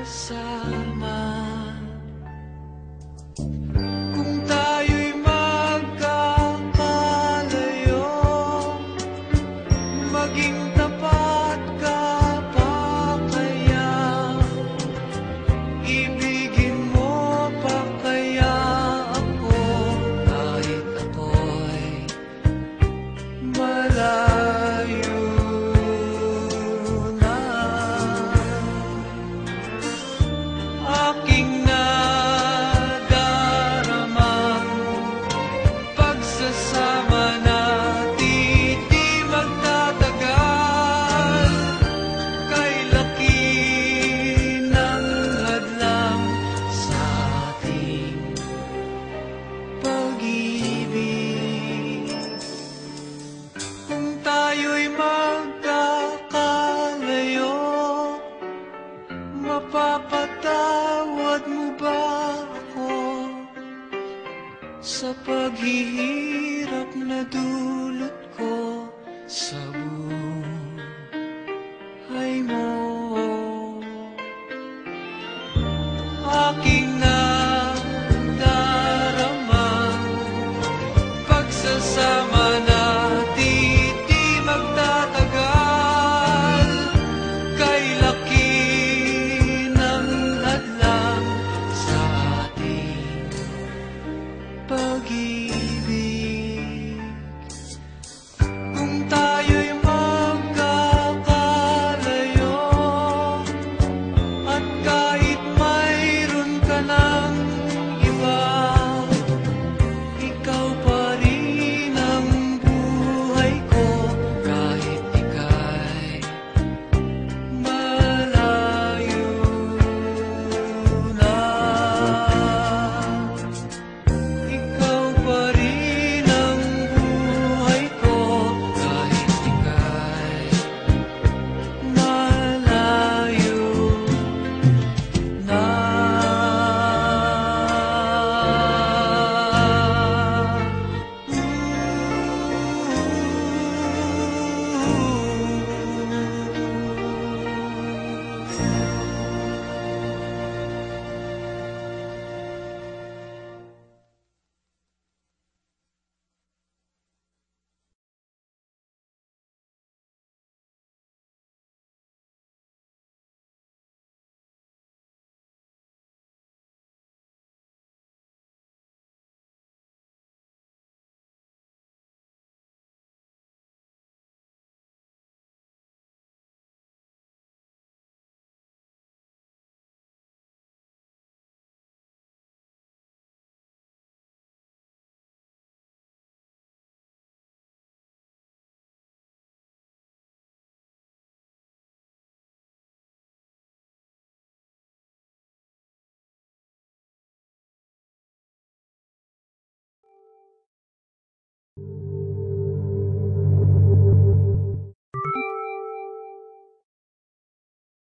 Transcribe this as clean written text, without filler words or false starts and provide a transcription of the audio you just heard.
pagsasama. Kung tayo'y magkakalayo, maging tapat ka pa kaya? Ibigin mo pa kaya ako kahit ako'y malayo na? Aking nadaramang pagsasama natin di magtatagal. Kay laki ng hadlang sa ating pag-ibig. Kung tayo'y magkakalayo, mapapatawad mo ba ako sa paghihirap na dulot ko sa buhay?